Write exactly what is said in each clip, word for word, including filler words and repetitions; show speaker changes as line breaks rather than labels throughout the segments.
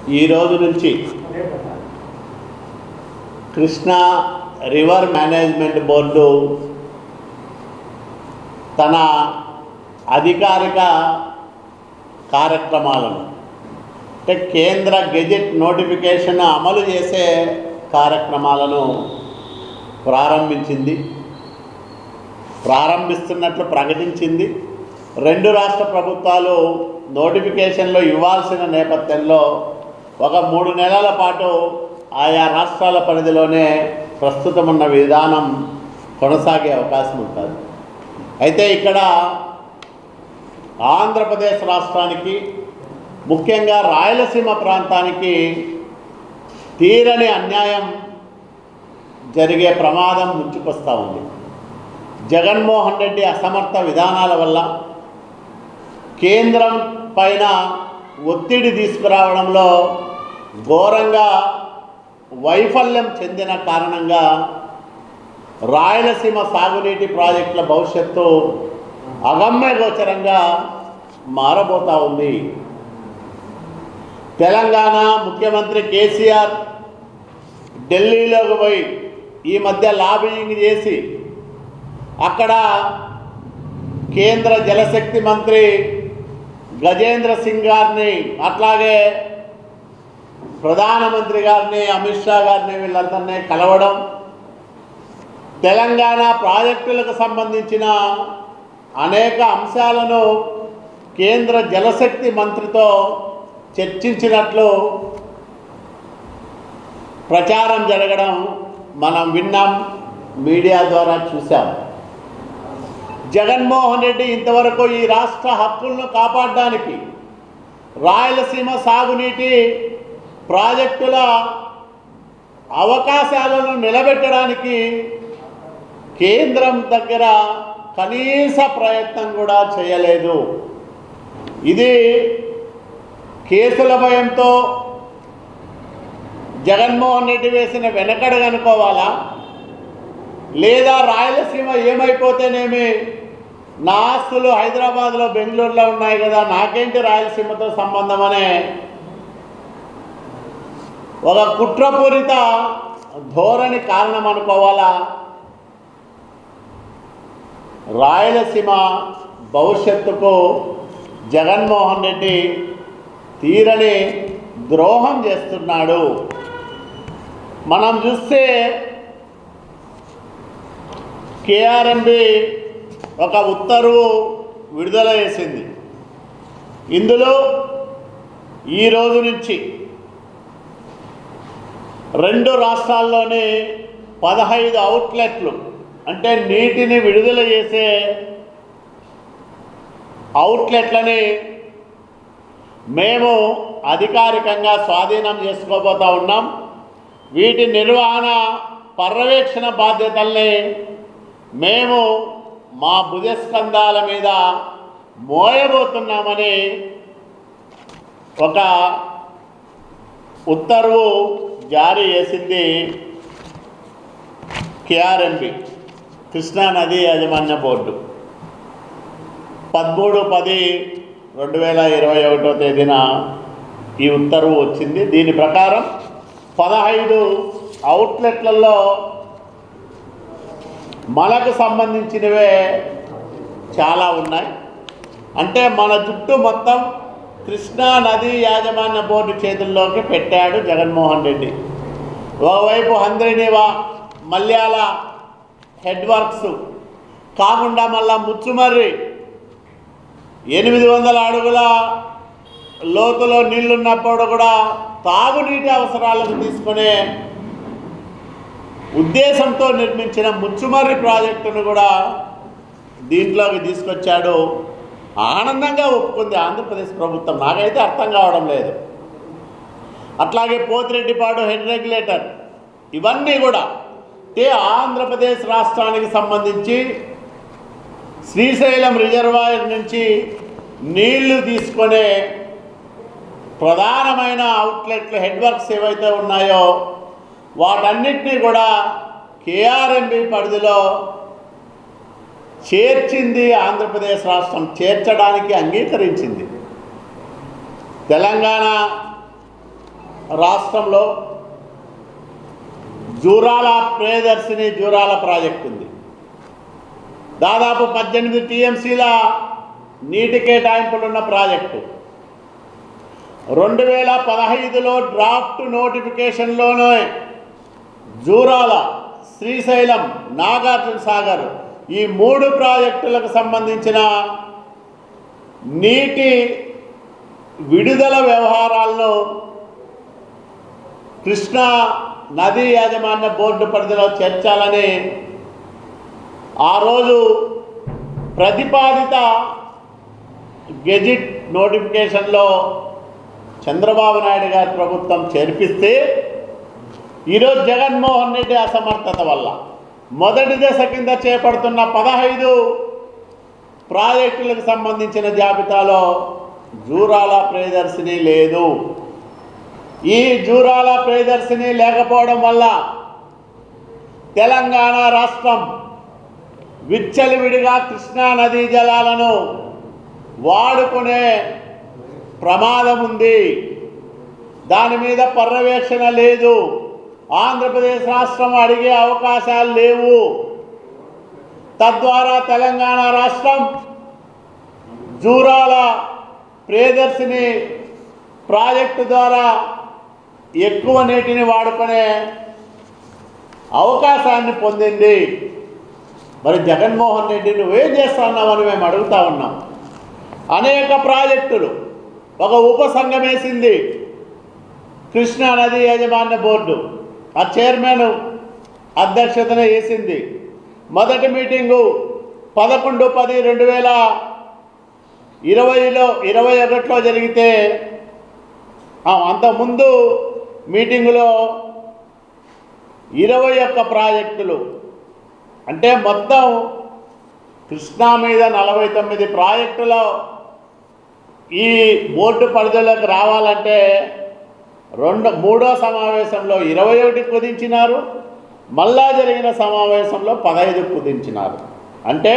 ఈ రోజు నుంచి కృష్ణా రివర్ మేనేజ్మెంట్ బోర్డు తన అధికారిక కార్యక్రమాలను అంటే కేంద్ర గెజెట్ నోటిఫికేషన్ అమలు చేసే కార్యక్రమాలను ప్రారంభించింది ప్రారంభిస్తున్నట్లు ప్రకటించింది. రెండు రాష్ట్ర ప్రభుత్వాలు నోటిఫికేషన్లో ఇవ్వాల్సిన నేపథ్యంలో ఒక మూడు నెలల పాటు ఆయా రాష్ట్రాల పరిధిలోనే ప్రస్తుతం ఉన్న విధానం కొనసాగే అవకాశం ఉంటుంది. అయితే ఇక్కడ ఆంధ్రప్రదేశ్ రాష్ట్రానికి ముఖ్యంగా రాయలసీమ ప్రాంతానికి తీరని అన్యాయం జరిగే ప్రమాదం ముంచుకొస్తూ ఉంది. జగన్మోహన్ రెడ్డి అసమర్థ విధానాల వల్ల కేంద్రం పైన ఒత్తిడి తీసుకురావడంలో ఘోరంగా వైఫల్యం చెందిన కారణంగా రాయలసీమ సాగునీటి ప్రాజెక్టుల భవిష్యత్తు అగమ్యగోచరంగా మారబోతూ ఉంది. తెలంగాణ ముఖ్యమంత్రి కేసీఆర్ ఢిల్లీలోకి పోయి ఈ మధ్య లాబింగ్ చేసి అక్కడ కేంద్ర జలశక్తి మంత్రి గజేంద్ర సింగ్ గారిని అట్లాగే ప్రధానమంత్రి గారిని అమిత్ షా గారిని వీళ్ళందరినీ కలవడం, తెలంగాణ ప్రాజెక్టులకు సంబంధించిన అనేక అంశాలను కేంద్ర జలశక్తి మంత్రితో చర్చించినట్లు ప్రచారం జరగడం మనం విన్నాం, మీడియా ద్వారా చూసాం. జగన్మోహన్ రెడ్డి ఇంతవరకు ఈ రాష్ట్ర హక్కులను కాపాడడానికి రాయలసీమ సాగునీటి ప్రాజెక్టుల అవకాశాలను నిలబెట్టడానికి కేంద్రం దగ్గర కనీస ప్రయత్నం కూడా చేయలేదు. ఇది కేసుల భయంతో జగన్మోహన్ రెడ్డి వేసిన వెనకడుగు అనుకోవాలా, లేదా రాయలసీమ ఏమైపోతేనేమి, నా ఆస్తులు హైదరాబాద్లో బెంగళూరులో ఉన్నాయి కదా, నాకేంటి రాయలసీమతో సంబంధం అనే ఒక కుట్రపూరిత ధోరణి కారణం అనుకోవాలా? రాయలసీమ భవిష్యత్తుకు జగన్మోహన్ రెడ్డి తీరని ద్రోహం చేస్తున్నాడు. మనం చూస్తే కేఆర్ఎంబి ఒక ఉత్తర్వు విడుదల చేసింది. ఇందులో ఈ రోజు నుంచి రెండు రాష్ట్రాల్లోని పదహైదు అవుట్లెట్లు అంటే నీటిని విడుదల చేసే అవుట్లెట్లని మేము అధికారికంగా స్వాధీనం చేసుకోబోతూ ఉన్నాం. వీటి నిర్వహణ పర్యవేక్షణ బాధ్యతల్ని మేము మా భుజస్కంధాల మీద మోయబోతున్నామని ఒక ఉత్తర్వు జారీ చేసింది కేఆర్ఎంబి, కృష్ణా నదీ యాజమాన్య బోర్డు. పదమూడు పది రెండు వేల ఇరవై ఒకటో తేదీన ఈ ఉత్తర్వు వచ్చింది. దీని ప్రకారం పదహైదు అవుట్లెట్లలో మనకు సంబంధించినవే చాలా ఉన్నాయి. అంటే మన చుట్టూ మొత్తం కృష్ణా నదీ యాజమాన్య బోర్డు చేతుల్లోకి పెట్టాడు జగన్మోహన్ రెడ్డి. ఒకవైపు హంద్రినివా మల్యాల హెడ్ వర్క్స్ కాకుండా మళ్ళా ముచ్చుమర్రి ఎనిమిది వందల అడుగుల లోతులో నీళ్లున్నప్పుడు కూడా తాగునీటి అవసరాలను తీసుకునే ఉద్దేశంతో నిర్మించిన ముచ్చుమర్రి ప్రాజెక్టును కూడా దీంట్లోకి తీసుకొచ్చాడు. ఆనందంగా ఒప్పుకుంది ఆంధ్రప్రదేశ్ ప్రభుత్వం. నాకైతే అర్థం కావడం లేదు. అట్లాగే పోతిరెడ్డిపాడు హెడ్ రెగ్యులేటర్, ఇవన్నీ కూడా అంటే ఆంధ్రప్రదేశ్ రాష్ట్రానికి సంబంధించి శ్రీశైలం రిజర్వాయర్ నుంచి నీళ్లు తీసుకునే ప్రధానమైన అవుట్లెట్లు హెడ్ వర్క్స్ ఏవైతే ఉన్నాయో వాటన్నిటినీ కూడా కేఆర్ఎంబి పరిధిలో చేర్చింది ఆంధ్రప్రదేశ్ రాష్ట్రం. చేర్చడానికి అంగీకరించింది. తెలంగాణ రాష్ట్రంలో జూరాల ప్రియదర్శిని జూరాల ప్రాజెక్టు ఉంది. దాదాపు పద్దెనిమిది టీఎంసీల నీటి కేటాయింపులున్న ప్రాజెక్టు. రెండు వేల పదహైదులో డ్రాఫ్ట్ నోటిఫికేషన్లోనే జూరాల, శ్రీశైలం, నాగార్జున సాగర్ ఈ మూడు ప్రాజెక్టులకు సంబంధించిన నీటి విడుదల వ్యవహారాలను కృష్ణా నదీ యాజమాన్య బోర్డు పరిధిలో చేర్చాలని ఆ రోజు ప్రతిపాదిత గెజిట్ నోటిఫికేషన్లో చంద్రబాబు నాయుడు గారి ప్రభుత్వం చేర్పిస్తే ఈరోజు జగన్మోహన్ రెడ్డి అసమర్థత వల్ల మొదటి దశ కింద చేపడుతున్న పదహైదు ప్రాజెక్టులకు సంబంధించిన జాబితాలో జూరాల ప్రియదర్శిని లేదు. ఈ జూరాల ప్రియదర్శిని లేకపోవడం వల్ల తెలంగాణ రాష్ట్రం విచ్చలవిడిగా కృష్ణా నదీ జలాలను వాడుకునే ప్రమాదం ఉంది. దాని మీద పర్యవేక్షణ లేదు. ఆంధ్రప్రదేశ్ రాష్ట్రం అడిగే అవకాశాలు లేవు. తద్వారా తెలంగాణ రాష్ట్రం జూరాల ప్రియదర్శిని ప్రాజెక్టు ద్వారా ఎక్కువ నీటిని వాడుకునే అవకాశాన్ని పొందింది. మరి జగన్మోహన్ రెడ్డి నువ్వేం చేస్తున్నావని మేము అడుగుతా ఉన్నాం. అనేక ప్రాజెక్టులు ఒక ఉపసంఘం వేసింది కృష్ణా నదీ యాజమాన్య బోర్డు. ఆ చైర్మన్ అధ్యక్షతన వేసింది. మొదటి మీటింగు పదకొండు పది రెండు వేల ఇరవైలో ఇరవై ఒకటిలో జరిగితే అంతకుముందు మీటింగులో ఇరవై ఒక్క ప్రాజెక్టులు అంటే మొత్తం కృష్ణా మీద నలభై తొమ్మిది ప్రాజెక్టులో ఈ బోర్డు పరిధిలోకి రావాలంటే రెండు మూడో సమావేశంలో ఇరవై ఒకటి కుదించినారు. మళ్ళా జరిగిన సమావేశంలో పదహైదు కుదించినారు. అంటే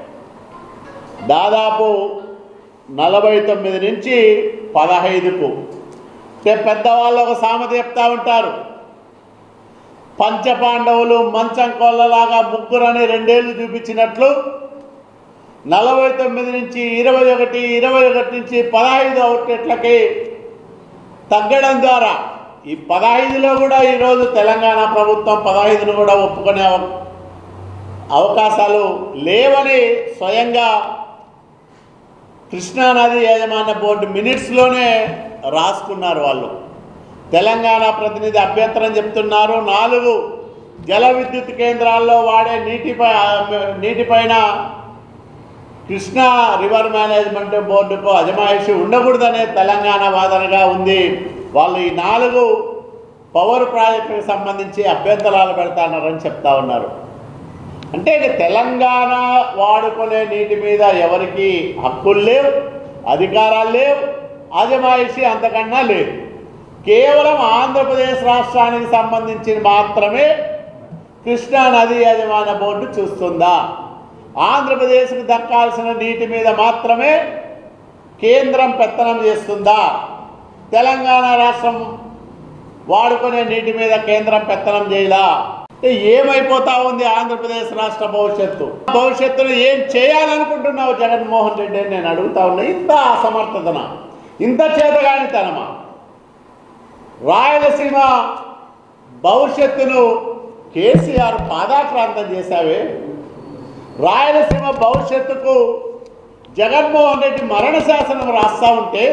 దాదాపు నలభై తొమ్మిది నుంచి పదహైదుకు. అంటే పెద్దవాళ్ళు ఒక సామెత చెప్తా ఉంటారు, పంచపాండవులు మంచం కొల్లలాగా ముగ్గురని రెండేళ్ళు చూపించినట్లు నలభై తొమ్మిది నుంచి ఇరవై ఒకటి ఇరవై ఒకటి నుంచి పదహైదు అవుట్లెట్లకి తగ్గడం ద్వారా ఈ పదహైదులో కూడా ఈరోజు తెలంగాణ ప్రభుత్వం పదహైదును కూడా ఒప్పుకునే అవకాశాలు లేవని స్వయంగా కృష్ణానది యాజమాన్య బోర్డు మినిట్స్లోనే రాసుకున్నారు వాళ్ళు. తెలంగాణ ప్రతినిధి అభ్యంతరం చెప్తున్నారు. నాలుగు జల విద్యుత్ కేంద్రాల్లో వాడే నీటిపై నీటిపైన కృష్ణా రివర్ మేనేజ్మెంట్ బోర్డుకు అజమాయిషి ఉండకూడదనే తెలంగాణ వాదనగా ఉంది. వాళ్ళు ఈ నాలుగు పవర్ ప్రాజెక్టులకు సంబంధించి అభ్యంతరాలు పెడతానని చెప్తా ఉన్నారు. అంటే తెలంగాణ వాడుకునే నీటి మీద ఎవరికి హక్కులు లేవు, అధికారాలు లేవు, అజమాయిషి అంతకన్నా లేదు. కేవలం ఆంధ్రప్రదేశ్ రాష్ట్రానికి సంబంధించి మాత్రమే కృష్ణా నదీ యాజమాన్య బోర్డు చూస్తుందా? ఆంధ్రప్రదేశ్కు దక్కాల్సిన నీటి మీద మాత్రమే కేంద్రం పెత్తనం చేస్తుందా? తెలంగాణ రాష్ట్రం వాడుకునే నీటి మీద కేంద్రం పెత్తనం చేయలా? ఏమైపోతా ఉంది ఆంధ్రప్రదేశ్ రాష్ట్ర భవిష్యత్తు? భవిష్యత్తులో ఏం చేయాలనుకుంటున్నావు జగన్మోహన్ రెడ్డి అని నేను అడుగుతా ఉన్నా. ఇంత అసమర్థతన, ఇంత చేతగానితనమా? రాయలసీమ భవిష్యత్తును కేసీఆర్ పాదాక్రాంతం చేశావే. రాయలసీమ భవిష్యత్తుకు జగన్మోహన్ రెడ్డి మరణ శాసనం రాస్తా ఉంటే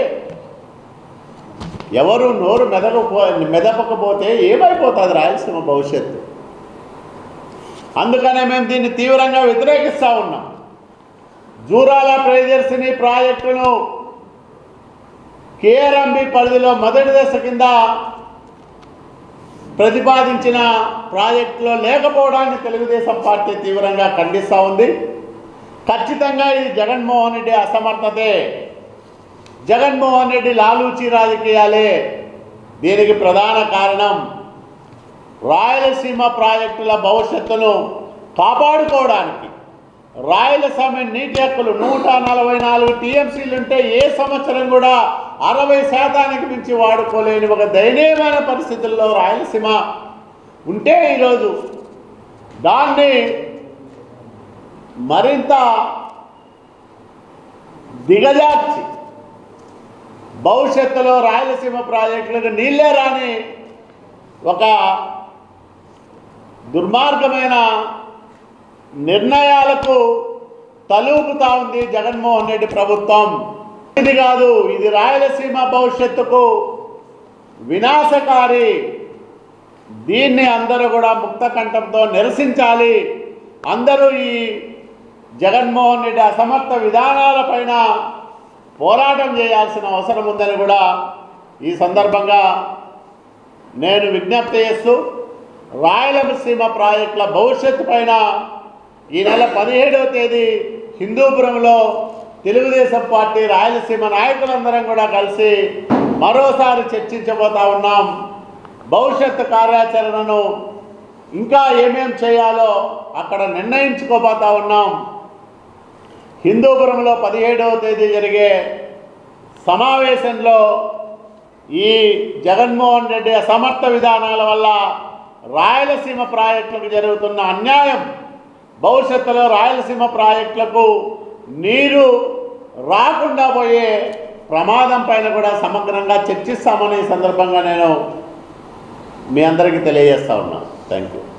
ఎవరు నోరు మెదకపో మెదపకపోతే ఏమైపోతుంది రాయలసీమ భవిష్యత్తు? అందుకనే మేము దీన్ని తీవ్రంగా వ్యతిరేకిస్తూ ఉన్నాం. జూరాల ప్రియదర్శిని ప్రాజెక్టును కేఆర్ఎంబి పరిధిలో మొదటి దశ కింద ప్రతిపాదించిన ప్రాజెక్టులో లేకపోవడాన్ని తెలుగుదేశం పార్టీ తీవ్రంగా ఖండిస్తూ ఉంది. ఖచ్చితంగా ఇది జగన్మోహన్ రెడ్డి అసమర్థతే, జగన్మోహన్ రెడ్డి లాలూచి రాజకీయాలే దీనికి ప్రధాన కారణం. రాయలసీమ ప్రాజెక్టుల భవిష్యత్తును కాపాడుకోవడానికి రాయలసీమ నీటి హక్కులు నూట నలభై నాలుగు టీఎంసీలు ఉంటే ఏ సంవత్సరం కూడా అరవై శాతానికి మించి వాడుకోలేని ఒక దయనీయమైన పరిస్థితుల్లో రాయలసీమ ఉంటే ఈరోజు దాన్ని మరింత దిగజార్చి భవిష్యత్తులో రాయలసీమ ప్రాజెక్టులకు నీళ్ళే రాని ఒక దుర్మార్గమైన నిర్ణయాలకు తలూపుతా ఉంది జగన్మోహన్ రెడ్డి ప్రభుత్వం. ఇది కాదు, ఇది రాయలసీమ భవిష్యత్తుకు వినాశకారి. దీన్ని అందరూ కూడా ముక్త కంఠంతో నిరసించాలి. అందరూ ఈ జగన్మోహన్ రెడ్డి అసమర్థ విధానాలపైన పోరాటం చేయాల్సిన అవసరం ఉందని కూడా ఈ సందర్భంగా నేను విజ్ఞప్తి చేస్తూ, రాయలసీమ ప్రాజెక్టుల భవిష్యత్తు పైన ఈ నెల పదిహేడవ తేదీ హిందూపురంలో తెలుగుదేశం పార్టీ రాయలసీమ నాయకులందరం కూడా కలిసి మరోసారి చర్చించబోతా ఉన్నాం. భవిష్యత్తు కార్యాచరణను ఇంకా ఏమేం చేయాలో అక్కడ నిర్ణయించుకోబోతా ఉన్నాం. హిందూపురంలో పదిహేడవ తేదీ జరిగే సమావేశంలో ఈ జగన్మోహన్ రెడ్డి అసమర్థ విధానాల వల్ల రాయలసీమ ప్రాజెక్టులకు జరుగుతున్న అన్యాయం, భవిష్యత్తులో రాయలసీమ ప్రాజెక్టులకు నీరు రాకుండా పోయే ప్రమాదం పైన కూడా సమగ్రంగా చర్చిస్తామని ఈ సందర్భంగా నేను మీ అందరికీ తెలియజేస్తా ఉన్నాను. Thank you.